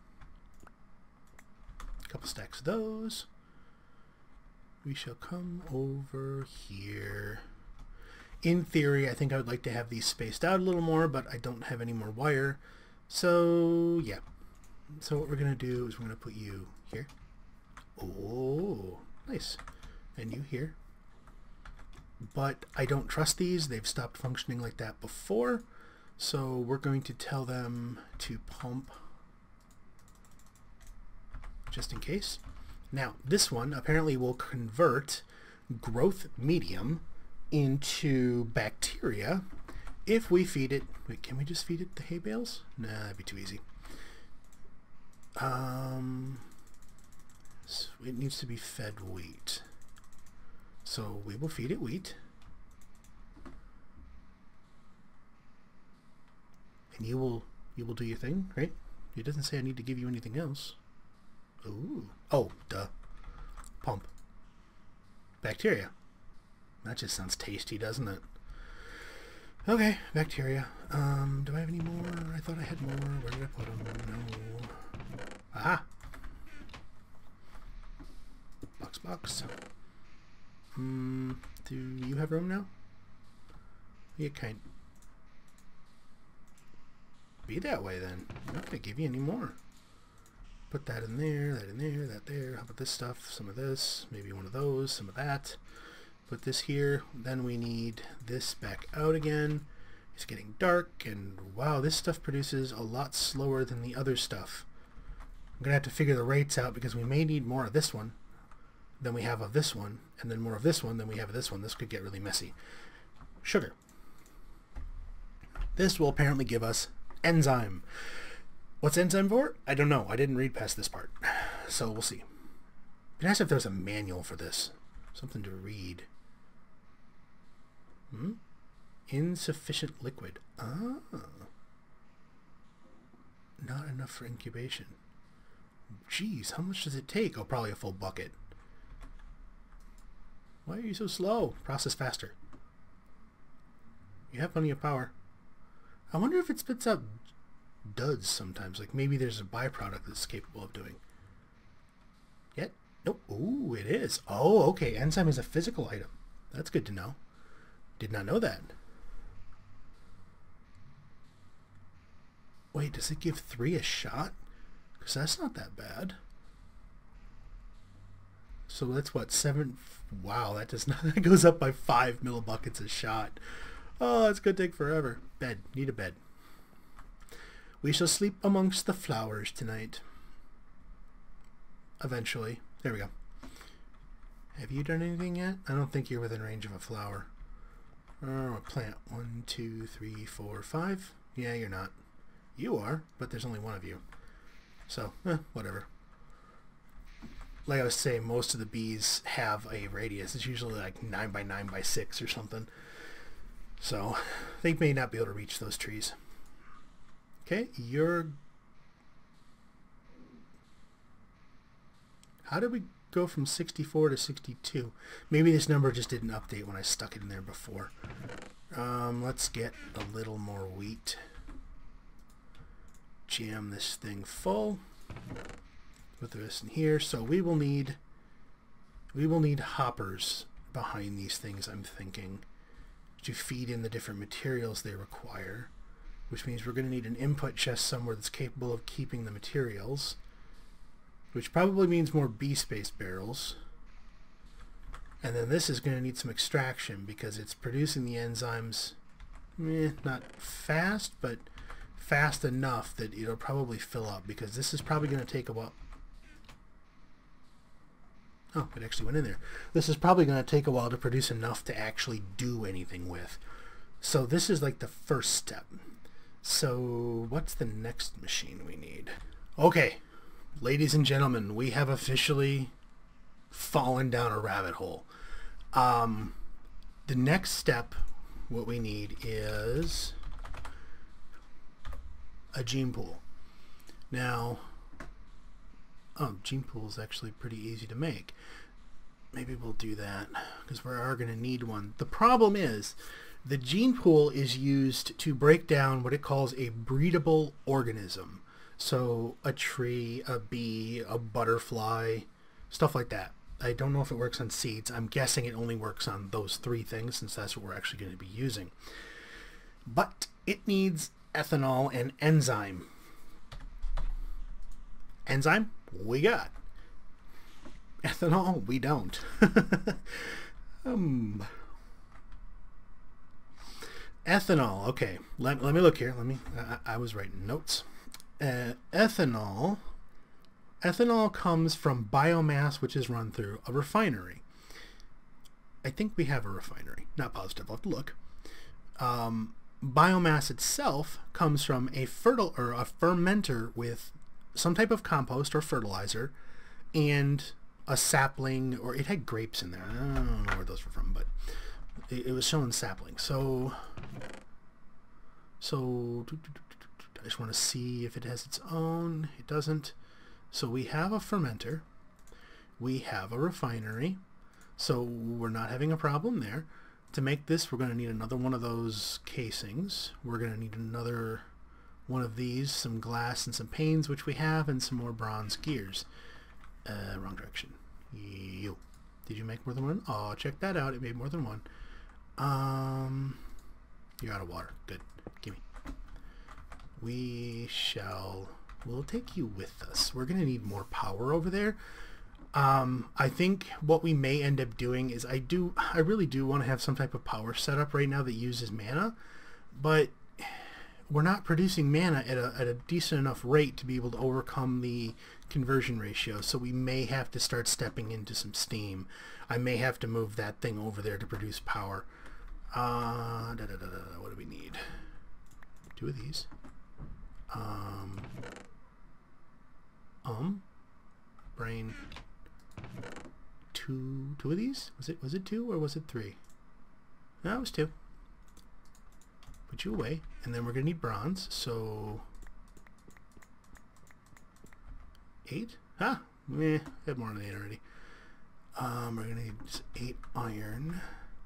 a couple stacks of those. We shall come over here. In theory, I think I would like to have these spaced out a little more, but I don't have any more wire. So, yeah. So what we're going to do is we're going to put you here. Oh, nice. And you here. But I don't trust these. They've stopped functioning like that before. So we're going to tell them to pump just in case. Now, this one apparently will convert growth medium into bacteria if we feed it. Wait, can we just feed it the hay bales? Nah, that'd be too easy. Um, so it needs to be fed wheat. So we will feed it wheat. And you will you will do your thing, right? It doesn't say I need to give you anything else. Ooh. Oh, duh. Pump. Bacteria. That just sounds tasty, doesn't it? Okay, bacteria. Um, do I have any more? I thought I had more. Where did I put them? No. Aha! Box, box. Hmm, do you have room now? You can't be that way then. I'm not going to give you any more. Put that in there, that in there, that there. How about this stuff? Some of this, maybe one of those, some of that. Put this here. Then we need this back out again. It's getting dark, and wow, this stuff produces a lot slower than the other stuff. I'm going to have to figure the rates out because we may need more of this one than we have of this one, and then more of this one than we have of this one. This could get really messy. Sugar. This will apparently give us enzyme. What's enzyme for? I don't know. I didn't read past this part. So we'll see. It'd be nice if there was a manual for this. Something to read. Hmm? Insufficient liquid. Ah. Not enough for incubation. Jeez, how much does it take? Oh, probably a full bucket. Why are you so slow? Process faster. You have plenty of power. I wonder if it spits out duds sometimes. Like maybe there's a byproduct that's capable of doing. Yet? Nope. Ooh, it is. Oh, okay. Enzyme is a physical item. That's good to know. Did not know that. Wait, does it give three a shot? Because that's not that bad. So that's what, seven? Wow, that does not. That goes up by five millibuckets a shot. Oh, that's gonna take forever. Bed. Need a bed. We shall sleep amongst the flowers tonight. Eventually. There we go. Have you done anything yet? I don't think you're within range of a flower. Or a plant. One, two, three, four, five. Yeah, you're not. You are, but there's only one of you. So, eh, whatever. Like I was saying, most of the bees have a radius. It's usually like nine by nine by six or something. So, they may not be able to reach those trees. Okay, you're... How did we go from sixty-four to sixty-two? Maybe this number just didn't update when I stuck it in there before. Um, let's get a little more wheat. Jam this thing full. Put this in here. So we will need we will need hoppers behind these things, I'm thinking, to feed in the different materials they require, which means we're going to need an input chest somewhere that's capable of keeping the materials, which probably means more bee space barrels. And then this is going to need some extraction because it's producing the enzymes, eh, not fast, but fast enough that it'll probably fill up, because this is probably going to take a while. Oh, it actually went in there. This is probably going to take a while to produce enough to actually do anything with. So this is like the first step. So what's the next machine we need? Okay, ladies and gentlemen, we have officially fallen down a rabbit hole. Um, the next step, what we need is a gene pool. Now, oh, gene pool is actually pretty easy to make. Maybe we'll do that because we are going to need one. The problem is the gene pool is used to break down what it calls a breedable organism. So a tree, a bee, a butterfly, stuff like that. I don't know if it works on seeds. I'm guessing it only works on those three things since that's what we're actually going to be using. But it needs ethanol and enzyme. Enzyme, we got. Ethanol, we don't. um, ethanol, okay. Let, let me look here. Let me. I, I was writing notes. Uh, ethanol. Ethanol comes from biomass, which is run through a refinery. I think we have a refinery. Not positive. I'll have to look. Um, biomass itself comes from a fertile or a fermenter with some type of compost or fertilizer and a sapling, or it had grapes in there. I don't know where those were from, but it, it was showing sapling. So, so I just want to see if it has its own. It doesn't. So we have a fermenter. We have a refinery. So we're not having a problem there. To make this, we're going to need another one of those casings. We're going to need another one of these, some glass and some panes, which we have, and some more bronze gears. Uh, wrong direction. You. Did you make more than one? Oh, check that out. It made more than one. Um, you're out of water. Good. Gimme. We shall... We'll take you with us. We're going to need more power over there. Um, I think what we may end up doing is I do, I really do want to have some type of power setup right now that uses mana, but we're not producing mana at a, at a decent enough rate to be able to overcome the conversion ratio, so we may have to start stepping into some steam. I may have to move that thing over there to produce power. Uh, da, da, da, da, what do we need? Two of these. Um, um, brain. Two, two of these? Was it, was it two or was it three? No, it was two. Put you away, and then we're gonna need bronze. So eight? Ah, meh, I have more than eight already. Um, we're gonna need eight iron.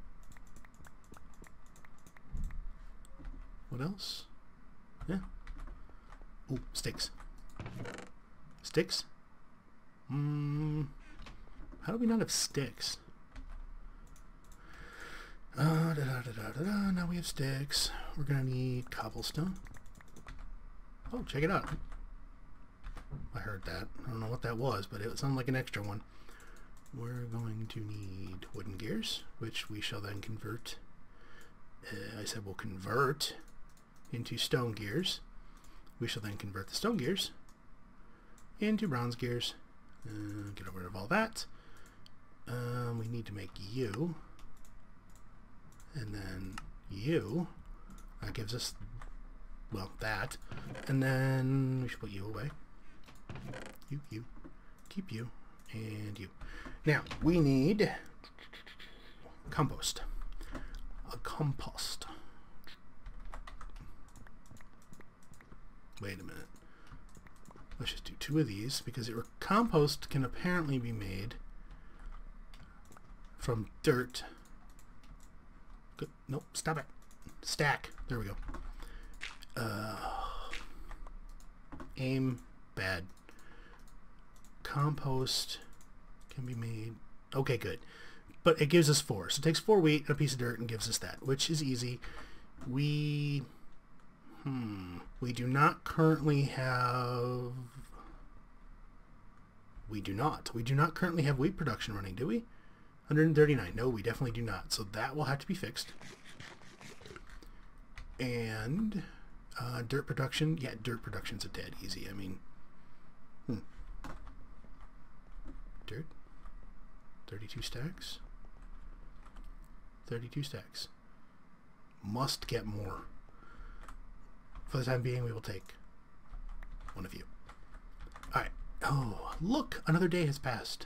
What else? Yeah. Ooh, sticks. Sticks? Hmm. How do we not have sticks? Uh, da, da, da, da, da, da. Now we have sticks. We're gonna need cobblestone. Oh, check it out. I heard that. I don't know what that was, but it sounded like an extra one. We're going to need wooden gears, which we shall then convert. Uh, I said we'll convert into stone gears. We shall then convert the stone gears into bronze gears. Uh, get rid of all that. Um, we need to make you. And then you. That gives us, well, that. And then we should put you away. You, you. Keep you. And you. Now, we need compost. A compost. Wait a minute. Let's just do two of these, because it, compost can apparently be made from dirt. Good. Nope, stop it. Stack. There we go. Uh, aim bad. Compost can be made. Okay, good. But it gives us four. So it takes four wheat and a piece of dirt and gives us that, which is easy. We... Hmm. We do not currently have... We do not. We do not currently have wheat production running, do we? one hundred thirty-nine. No, we definitely do not. So that will have to be fixed. And Uh, dirt production, yeah, dirt production's a tad easy. I mean, hmm. Dirt, thirty-two stacks, thirty-two stacks. Must get more. For the time being, we will take one of you. All right. Oh, look, another day has passed.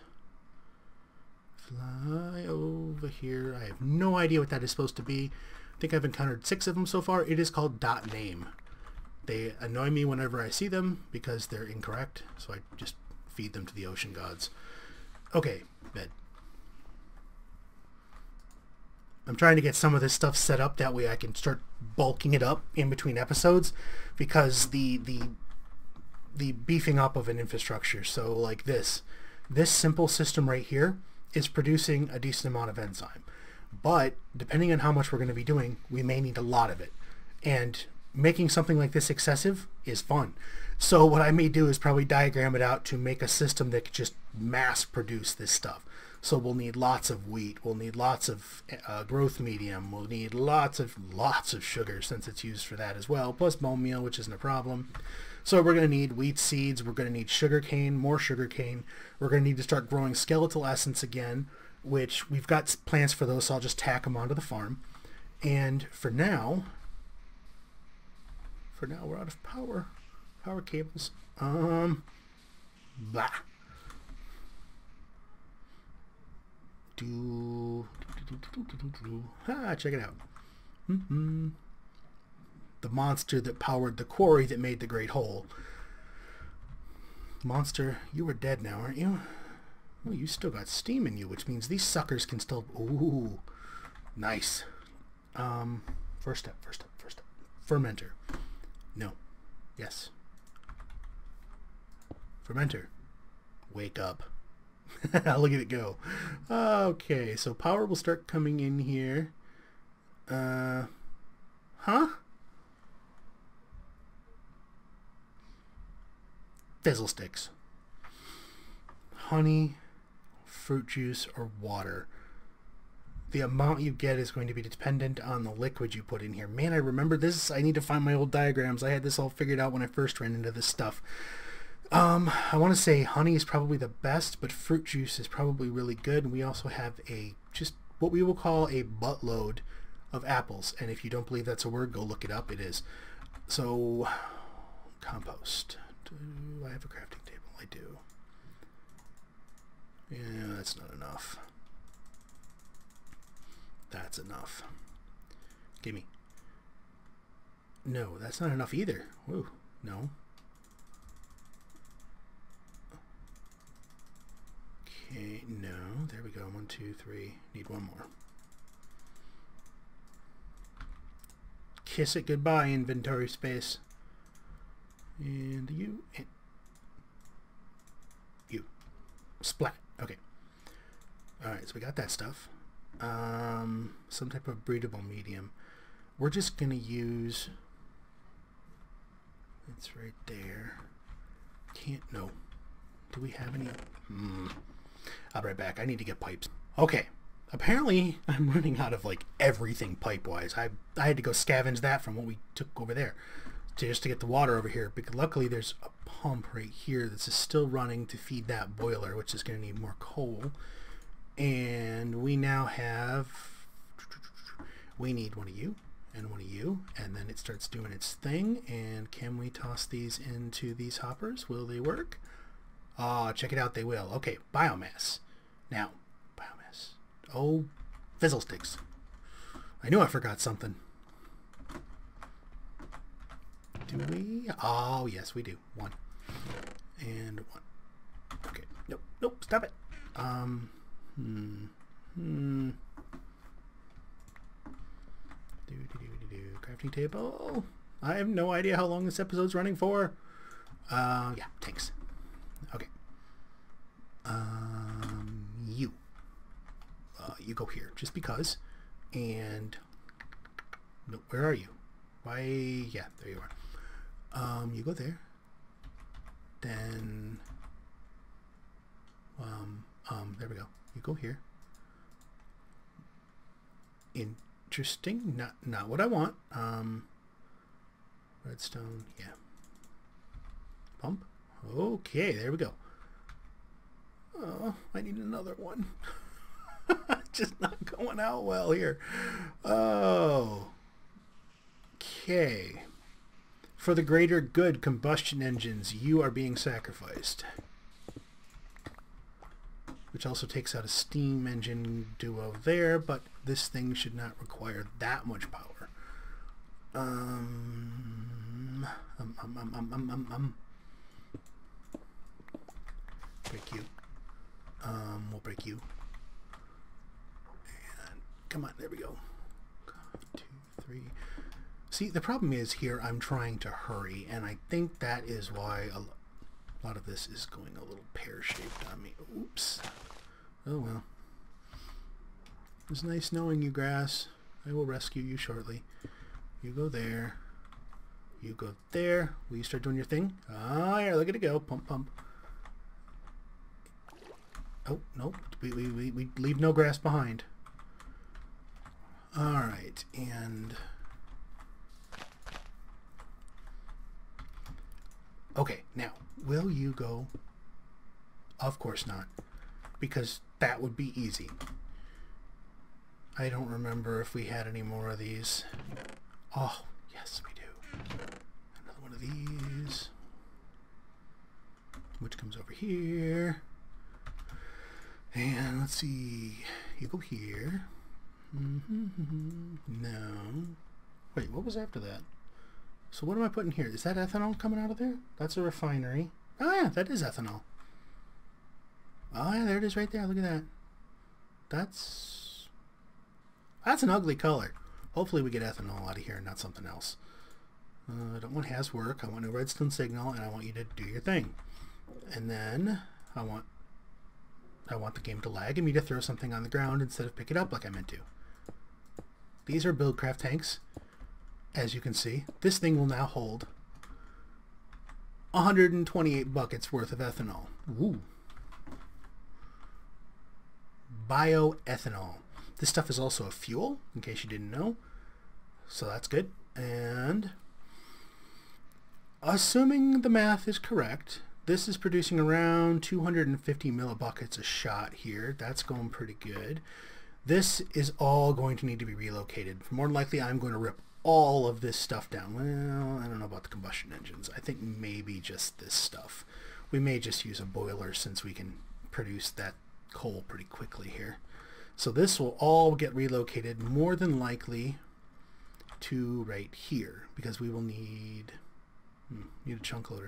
Fly over here. I have no idea what that is supposed to be. I think I've encountered six of them so far. It is called dot name. They annoy me whenever I see them because they're incorrect, so I just feed them to the ocean gods. Okay, bed. I'm trying to get some of this stuff set up, that way I can start bulking it up in between episodes, because the the the beefing up of an infrastructure, so like this, this simple system right here is producing a decent amount of enzyme. But depending on how much we're going to be doing, we may need a lot of it. And making something like this excessive is fun. So what I may do is probably diagram it out to make a system that could just mass produce this stuff. So we'll need lots of wheat, we'll need lots of uh, growth medium, we'll need lots of lots of sugar, since it's used for that as well, plus bone meal, which isn't a problem. So we're going to need wheat seeds, we're going to need sugar cane, more sugar cane, we're going to need to start growing skeletal essence again, which we've got plans for those, so I'll just tack them onto the farm. And for now, for now we're out of power, power cables. Um, blah. Do, do, do, do, do, do. Ah, check it out. Mm-hmm. The monster that powered the quarry that made the Great Hole. Monster, you are dead now, aren't you? Well, you still got steam in you, which means these suckers can still... Ooh, nice. Um, first step, first step, first step. Fermenter. No. Yes. Fermenter. Wake up. Look at it go. Okay, so power will start coming in here. Uh, huh? Fizzle sticks. Honey, fruit juice, or water. The amount you get is going to be dependent on the liquid you put in here. Man, I remember this. I need to find my old diagrams. I had this all figured out when I first ran into this stuff. Um, I want to say honey is probably the best, but fruit juice is probably really good. And we also have a, just what we will call a buttload of apples. And if you don't believe that's a word, go look it up. It is. So, compost. Do I have a crafting table? I do. Yeah, that's not enough. That's enough. Gimme. No, that's not enough either. Whoa, no. Okay, no. There we go. One, two, three. Need one more. Kiss it goodbye, inventory space. And you. And you. Splat. Okay. Alright, so we got that stuff. Um, some type of breedable medium. We're just going to use... It's right there. Can't... No. Do we have any... Hmm. I'll be right back. I need to get pipes. Okay. Apparently, I'm running out of, like, everything pipe-wise. I, I had to go scavenge that from what we took over there. To, just to get the water over here. Because luckily, there's a pump right here that's still running to feed that boiler, which is going to need more coal. And we now have... We need one of you. And one of you. And then it starts doing its thing. And can we toss these into these hoppers? Will they work? Ah, uh, check it out, they will. Okay, biomass. Now, biomass. Oh, fizzle sticks. I knew I forgot something. Do we? Oh, yes, we do. One. And one. Okay. Nope, nope, stop it. Um, hmm. Hmm. Do, do, do, do, do. Crafting table. I have no idea how long this episode's running for. Uh, yeah, tanks. Okay. Um, you. Uh, you go here, just because. And... No, where are you? Why... Yeah, there you are. Um, you go there. Then... Um, um, there we go. You go here. Interesting. Not, not what I want. Um... Redstone, yeah. Pump. Okay, there we go. Oh, I need another one. Just not going out well here. Oh. Okay. For the greater good, combustion engines, you are being sacrificed. Which also takes out a steam engine duo there, but this thing should not require that much power. Um, um, um, um, um, um, um, um. Break you. Um, we'll break you. And come on, there we go. Two, three. See, the problem is here I'm trying to hurry, and I think that is why a lot of this is going a little pear-shaped on me. Oops. Oh well. It was nice knowing you, grass. I will rescue you shortly. You go there. You go there. Will you start doing your thing? Ah, yeah, look at it go. Pump, pump. Oh, no. We, we, we, we leave no grass behind. Alright, and... Okay, now, will you go? Of course not. Because that would be easy. I don't remember if we had any more of these. Oh, yes, we do. Another one of these. Which comes over here. And let's see. You go here. Mm-hmm. No. Wait, what was after that? So what am I putting here? Is that ethanol coming out of there? That's a refinery. Oh yeah, that is ethanol. Oh yeah, there it is right there. Look at that. That's... That's an ugly color. Hopefully we get ethanol out of here and not something else. Uh, I don't want has work. I want a redstone signal, and I want you to do your thing. And then I want I want the game to lag and me to throw something on the ground instead of pick it up like I meant to. These are Buildcraft tanks. As you can see, this thing will now hold one hundred twenty-eight buckets worth of ethanol. Ooh. Bioethanol. This stuff is also a fuel, in case you didn't know. So that's good. And assuming the math is correct, this is producing around two hundred fifty millibuckets a shot here. That's going pretty good. This is all going to need to be relocated. More than likely, I'm going to rip all of this stuff down. Well, I don't know about the combustion engines. I think maybe just this stuff. We may just use a boiler since we can produce that coal pretty quickly here. So this will all get relocated more than likely to right here because we will need, hmm, need a chunk loader.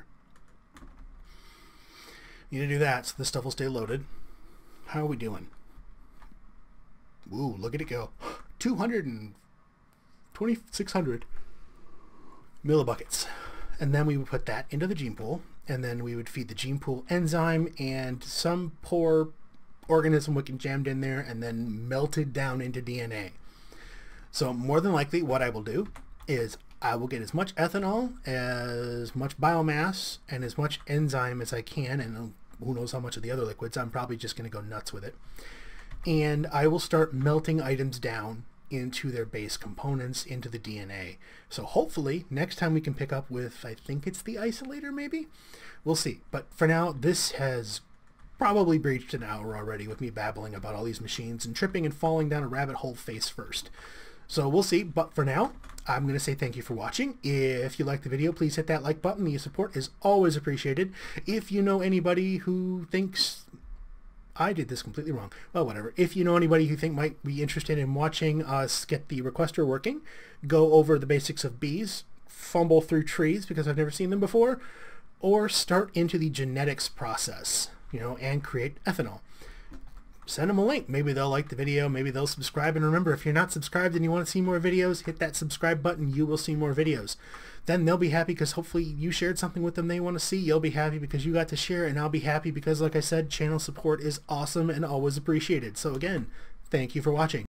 Need to do that so this stuff will stay loaded. How are we doing? Ooh, look at it go. two hundred twenty-six hundred millibuckets. And then we would put that into the gene pool, and then we would feed the gene pool enzyme and some poor organism we can jammed in there and then melted down into D N A. So more than likely what I will do is I will get as much ethanol, as much biomass, and as much enzyme as I can, and who knows how much of the other liquids. I'm probably just going to go nuts with it. And I will start melting items down into their base components, into the D N A. So hopefully next time we can pick up with, I think it's the isolator maybe? We'll see. But for now, this has probably breached an hour already with me babbling about all these machines and tripping and falling down a rabbit hole face first. So we'll see, but for now, I'm going to say thank you for watching. If you liked the video, please hit that like button. Your support is always appreciated. If you know anybody who thinks I did this completely wrong, well, whatever. If you know anybody who think might be interested in watching us get the requester working, go over the basics of bees, fumble through trees because I've never seen them before, or start into the genetics process, you know, and create ethanol. Send them a link. Maybe they'll like the video. Maybe they'll subscribe. And remember, if you're not subscribed and you want to see more videos, hit that subscribe button. You will see more videos. Then they'll be happy because hopefully you shared something with them they want to see. You'll be happy because you got to share, and I'll be happy because, like I said, channel support is awesome and always appreciated. So again, thank you for watching.